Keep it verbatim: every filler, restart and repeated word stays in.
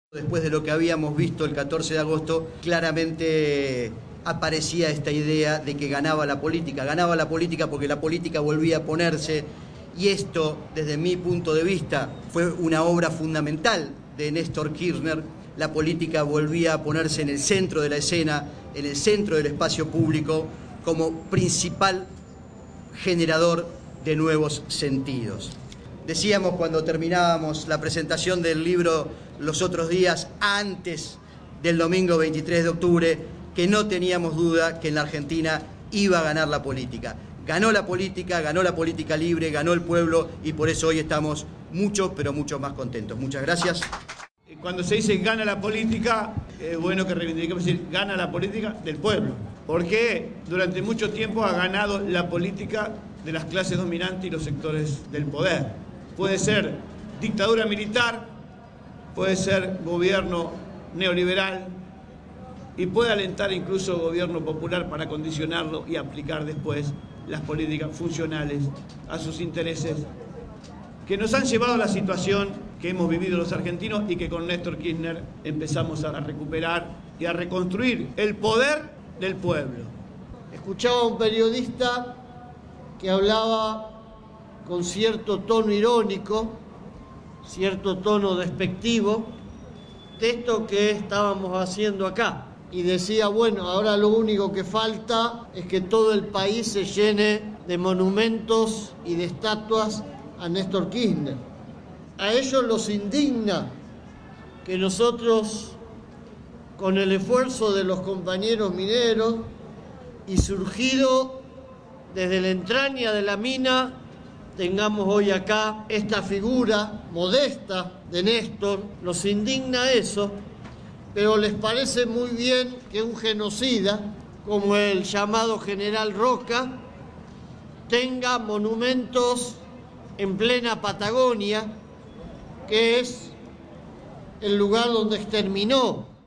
Después de lo que habíamos visto el catorce de agosto, claramente aparecía esta idea de que ganaba la política. Ganaba la política porque la política volvía a ponerse, y esto, desde mi punto de vista, fue una obra fundamental de Néstor Kirchner. La política volvía a ponerse en el centro de la escena, en el centro del espacio público, como principal generador de nuevos sentidos. Decíamos cuando terminábamos la presentación del libro los otros días, antes del domingo veintitrés de octubre, que no teníamos duda que en la Argentina iba a ganar la política. Ganó la política, ganó la política libre, ganó el pueblo, y por eso hoy estamos mucho, pero mucho más contentos. Muchas gracias. Cuando se dice gana la política, es bueno que reivindiquemos decir gana la política del pueblo, porque durante mucho tiempo ha ganado la política de las clases dominantes y los sectores del poder. Puede ser dictadura militar, puede ser gobierno neoliberal y puede alentar incluso gobierno popular para condicionarlo y aplicar después las políticas funcionales a sus intereses, que nos han llevado a la situación que hemos vivido los argentinos y que con Néstor Kirchner empezamos a recuperar y a reconstruir el poder del pueblo. Escuchaba a un periodista que hablaba con cierto tono irónico, cierto tono despectivo, de esto que estábamos haciendo acá. Y decía, bueno, ahora lo único que falta es que todo el país se llene de monumentos y de estatuas a Néstor Kirchner. A ellos los indigna que nosotros, con el esfuerzo de los compañeros mineros y surgido desde la entraña de la mina, tengamos hoy acá esta figura modesta de Néstor. Los indigna eso, pero les parece muy bien que un genocida, como el llamado general Roca, tenga monumentos en plena Patagonia, que es el lugar donde exterminó